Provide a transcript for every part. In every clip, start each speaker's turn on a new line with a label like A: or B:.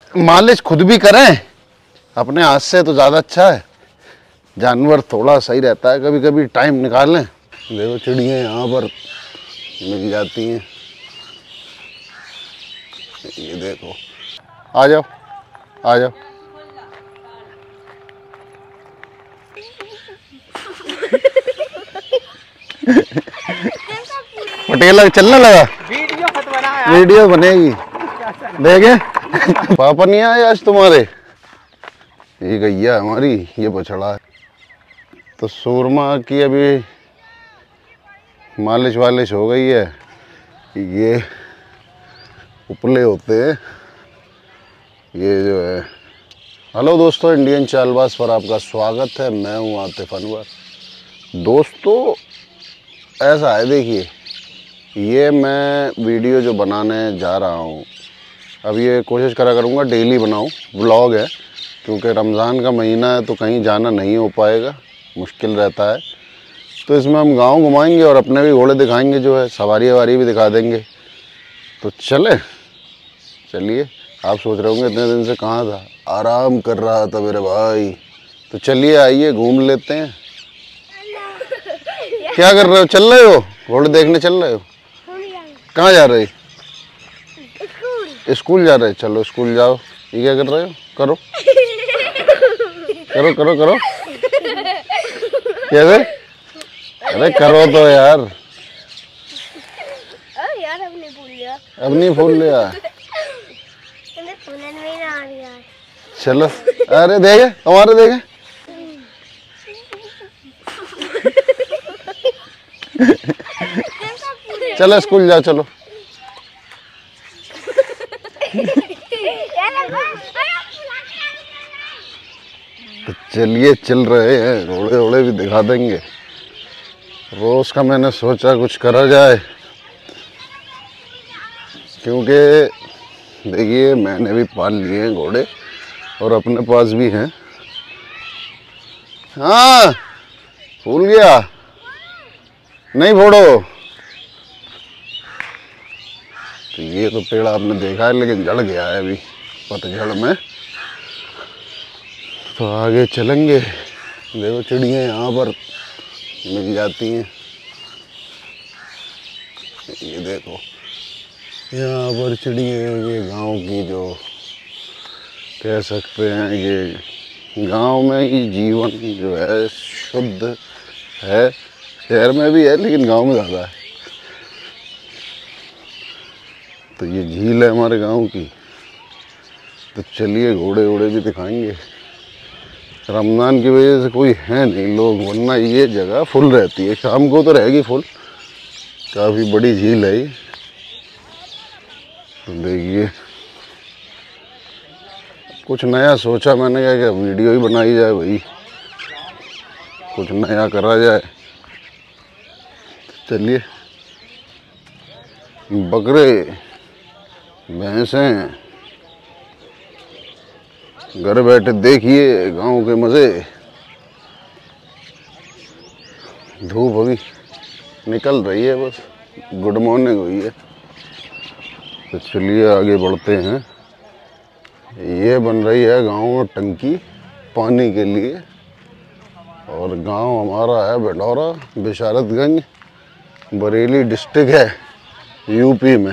A: मालिश खुद भी करें अपने हाथ से तो ज़्यादा अच्छा है। जानवर थोड़ा सही रहता है, कभी कभी टाइम निकालें। देखो चिड़िया यहाँ पर मिल जाती हैं, ये देखो। आ जाओ आ जाओ। पटेला चलने लगा। वीडियो बनेगी देखे। पापा नहीं आए आज तुम्हारे? ये गैया हमारी, ये बछड़ा है। तो सूरमा की अभी मालिश वालिश हो गई है। ये उपले होते हैं ये जो है। हेलो दोस्तों, इंडियन चालबाज पर आपका स्वागत है। मैं हूँ आतिफ अनवर। दोस्तों ऐसा है, देखिए ये मैं वीडियो जो बनाने जा रहा हूँ, अब ये कोशिश करा करूँगा डेली बनाऊँ। व्लॉग है क्योंकि रमज़ान का महीना है तो कहीं जाना नहीं हो पाएगा, मुश्किल रहता है। तो इसमें हम गांव घुमाएंगे और अपने भी घोड़े दिखाएंगे, जो है सवारी ववारी भी दिखा देंगे। तो चलिए। आप सोच रहे होंगे इतने दिन से कहाँ था, आराम कर रहा था मेरे भाई। तो चलिए आइए घूम लेते हैं। क्या कर रहे हो? चल रहे हो? घोड़े देखने चल रहे हो? कहाँ जा रहे? स्कूल जा रहे? चलो स्कूल जाओ। ये क्या कर रहे हो? करो करो करो करो। कैसे? अरे करो तो यार। अब नहीं भूल लिया। चलो। अरे देखे हमारे देखे। चलो स्कूल जाओ चलो। तो चलिए चल रहे हैं, घोड़े वोड़े भी दिखा देंगे। रोज का मैंने सोचा कुछ करा जाए, क्योंकि देखिए मैंने भी पाल लिए हैं घोड़े और अपने पास भी हैं। हाँ भूल गया, नहीं फोड़ो। तो ये तो पेड़ आपने देखा है लेकिन जड़ गया है अभी पतझड़ में। तो आगे चलेंगे। देखो चिड़िया यहाँ पर मिल जाती हैं, ये देखो यहाँ पर चिड़िया। ये गांव की जो कह सकते हैं, ये गांव में ही जीवन जो है शुद्ध है। शहर में भी है लेकिन गांव में ज़्यादा है। तो ये झील है हमारे गांव की। तो चलिए घोड़े वोड़े भी दिखाएंगे। रमज़ान की वजह से कोई है नहीं लोग, वरना ये जगह फुल रहती है। शाम को तो रहेगी फुल। काफ़ी बड़ी झील है ये। तो देखिए कुछ नया सोचा मैंने, क्या वीडियो ही बनाई जाए भाई, कुछ नया करा जाए। चलिए बकरे भैंसें घर बैठे देखिए गांव के मज़े। धूप अभी निकल रही है, बस गुड मॉर्निंग हुई है। तो चलिए आगे बढ़ते हैं। ये बन रही है गांव में टंकी पानी के लिए, और गांव हमारा है भडौरा, बिशारतगंज, बरेली डिस्ट्रिक्ट है यूपी में।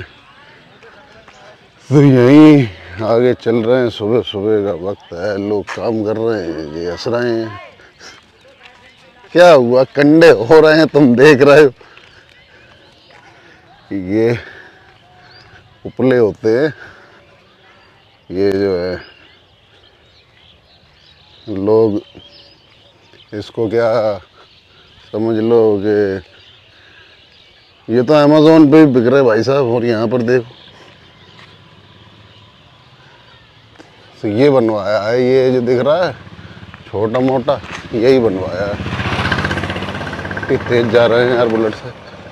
A: तो यहीं आगे चल रहे हैं। सुबह सुबह का वक्त है, लोग काम कर रहे हैं, ये हंस रहे हैं। क्या हुआ? कंडे हो रहे हैं, तुम देख रहे हो। ये उपले होते हैं, ये जो है लोग इसको क्या समझ लो कि ये तो अमेज़ोन पे बिक रहे भाई साहब। और यहाँ पर देखो, तो ये बनवाया है, ये जो दिख रहा है छोटा मोटा, यही बनवाया है। कि तेज जा रहे हैं यार बुलेट से।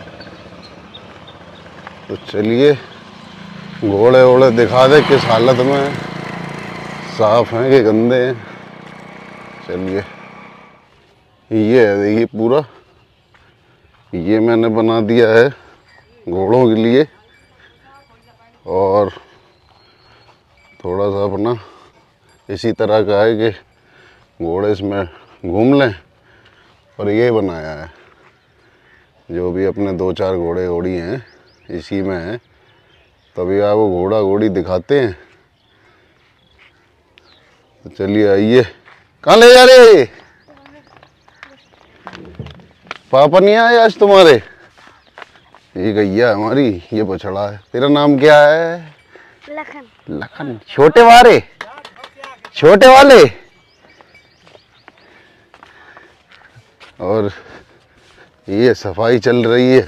A: तो चलिए घोड़े वोड़े दिखा दे किस हालत में है, साफ हैं कि गंदे हैं। चलिए ये है देखिए पूरा, ये मैंने बना दिया है घोड़ों के लिए। और थोड़ा सा अपना इसी तरह का है कि घोड़े इसमें घूम लें, और ये बनाया है। जो भी अपने 2-4 घोड़े घोड़ी हैं इसी में हैं, तभी आपको घोड़ा घोड़ी दिखाते हैं। तो चलिए आइए। कहाँ ले जा रहे? पापा नहीं आए आज तुम्हारे? ये गैया हमारी, ये बछड़ा है। तेरा नाम क्या है?
B: लखन।
A: लखन। छोटे वाले, छोटे वाले। और ये सफाई चल रही है।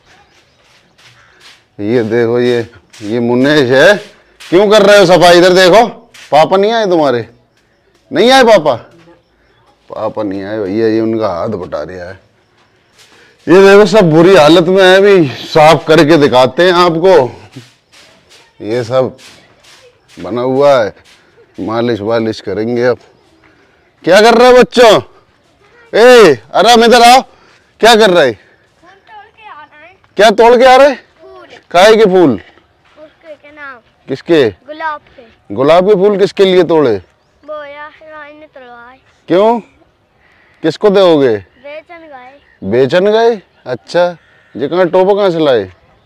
A: ये देखो, ये मुन्नेश है। क्यों कर रहे हो सफाई? इधर देखो, पापा नहीं आए तुम्हारे? नहीं आए पापा? पापा नहीं आए भैया, ये उनका हाथ बटा रहा है। ये देखो सब बुरी हालत में है, अभी साफ करके दिखाते हैं आपको। ये सब बना हुआ है, मालिश वालिश करेंगे अब। क्या कर रहे हो बच्चों? आराम, इधर आओ। क्या कर रहे?
B: तोड़ के आना है।
A: क्या तोड़ के आ रहे?
B: फूल।
A: काहे के फूल?
B: उसके क्या नाम?
A: किसके?
B: गुलाब के।
A: गुलाब के फूल किसके लिए तोड़े?
B: वो यार ने तोड़वाए।
A: क्यों? किसको दोगे?
B: बेचन गए।
A: बेचन गए? अच्छा, ये कहाँ टोपा कहाँ से लाए?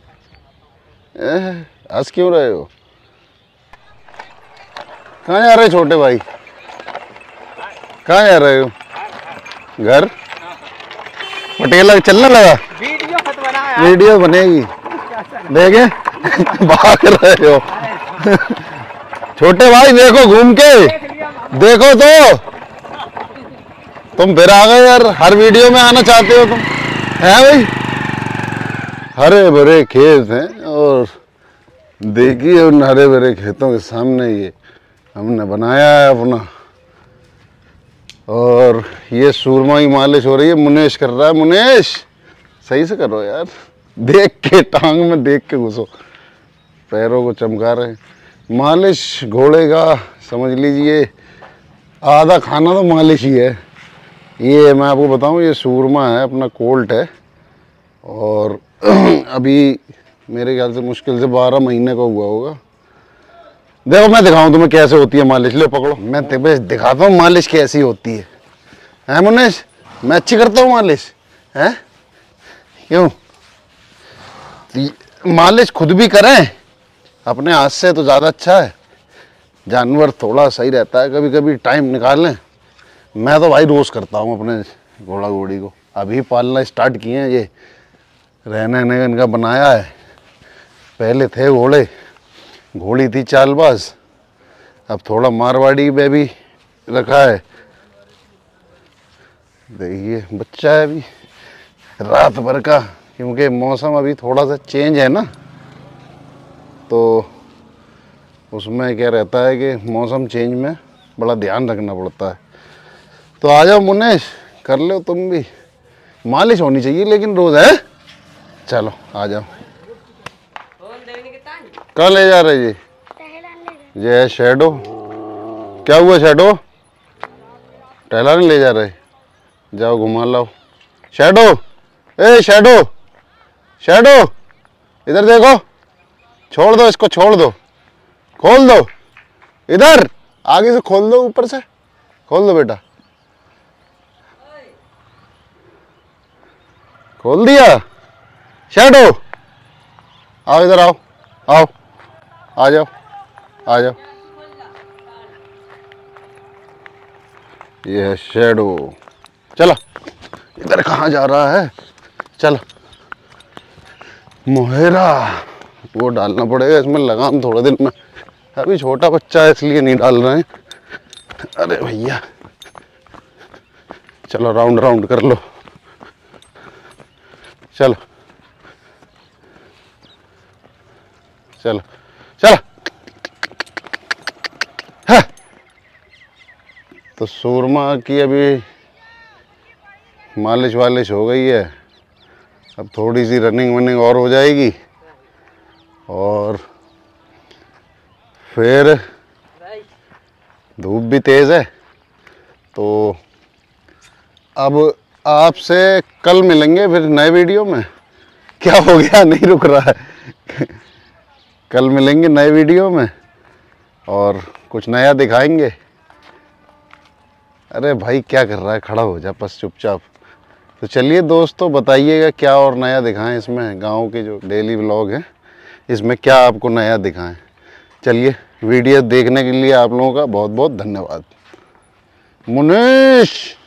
A: हंस क्यों रहे हो? कहाँ जा रहे छोटे भाई? कहाँ जा रहे हो? घर? पटेला चलने लगा?
C: वीडियो मत बना यार।
A: वीडियो बनेगी, देखे? भाग रहे हो। छोटे भाई देखो, घूम के देखो तो। तुम फिर आ गए यार, हर वीडियो में आना चाहते हो तुम, है भाई? हरे भरे खेत हैं, और देखिए उन हरे भरे खेतों के सामने ये हमने बनाया है अपना। और ये सूरमा की मालिश हो रही है, मुनेश कर रहा है। मुनेश सही से करो यार, देख के टांग में देख के घुसो, पैरों को चमका रहे हैं। मालिश घोड़े का समझ लीजिए आधा खाना तो मालिश ही है। ये मैं आपको बताऊं, ये सूरमा है, अपना कोल्ट है, और अभी मेरे ख्याल से मुश्किल से 12 महीने का हुआ होगा। देखो मैं दिखाऊं तुम्हें कैसे होती है मालिश। ले पकड़ो, मैं तुम्हें दिखाता हूँ मालिश कैसी होती है मुनेश? मैं अच्छी करता हूँ मालिश, है? क्यों? मालिश खुद भी करें अपने हाथ से तो ज़्यादा अच्छा है। जानवर थोड़ा सही रहता है, कभी कभी टाइम निकाल लें। मैं तो भाई रोज़ करता हूँ अपने घोड़ा घोड़ी को। अभी पालना स्टार्ट किए हैं, ये रहने ने इनका बनाया है। पहले थे घोड़े, घोड़ी थी चालबाज, अब थोड़ा मारवाड़ी में भी रखा है। देखिए बच्चा है अभी रात भर का, क्योंकि मौसम अभी थोड़ा सा चेंज है ना, तो उसमें क्या रहता है कि मौसम चेंज में बड़ा ध्यान रखना पड़ता है। तो आ जाओ मुनेश, कर लो तुम भी। मालिश होनी चाहिए लेकिन रोज़, है? चलो आ जाओ। कहाँ ले जा रहे जी? ये है शैडो। क्या हुआ शैडो? टहलाने ले जा रहे? जाओ घुमा लाओ। शैडो, ए शैडो, शैडो इधर देखो। छोड़ दो इसको, छोड़ दो, खोल दो। इधर आगे से खोल दो, ऊपर से खोल दो बेटा। खोल दिया? शैडो आओ, इधर आओ, आओ, आ जाओ, आ जाओ। ये है शैडो। चलो, इधर कहाँ जा रहा है? चलो। मोहेरा वो डालना पड़ेगा इसमें लगाम थोड़े दिन में। अभी छोटा बच्चा है इसलिए नहीं डाल रहे हैं। अरे भैया चलो राउंड राउंड कर लो। चलो चलो चलो। है तो सूरमा की अभी मालिश वालिश हो गई है। अब थोड़ी सी रनिंग वनिंग और हो जाएगी, और फिर धूप भी तेज़ है। तो अब आपसे कल मिलेंगे फिर नए वीडियो में। क्या हो गया, नहीं रुक रहा है? कल मिलेंगे नए वीडियो में। और कुछ नया दिखाएंगे। अरे भाई क्या कर रहा है, खड़ा हो जा बस चुपचाप। तो चलिए दोस्तों, बताइएगा क्या और नया दिखाएं इसमें। गांव के जो डेली व्लॉग हैं इसमें क्या आपको नया दिखाएं। चलिए, वीडियो देखने के लिए आप लोगों का बहुत बहुत धन्यवाद। मुनीश।